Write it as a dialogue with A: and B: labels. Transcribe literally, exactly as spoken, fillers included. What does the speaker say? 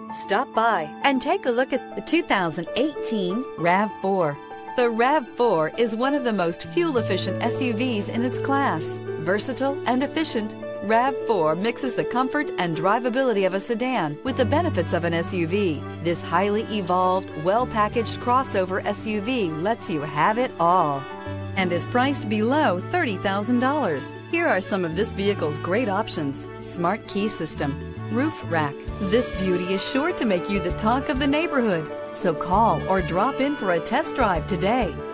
A: Stop by and take a look at the two thousand eighteen RAV four. The RAV four is one of the most fuel-efficient S U Vs in its class. Versatile and efficient, RAV four mixes the comfort and drivability of a sedan with the benefits of an S U V. This highly evolved, well-packaged crossover S U V lets you have it all and is priced below thirty thousand dollars. Here are some of this vehicle's great options: smart key system, roof rack. This beauty is sure to make you the talk of the neighborhood. So call or drop in for a test drive today.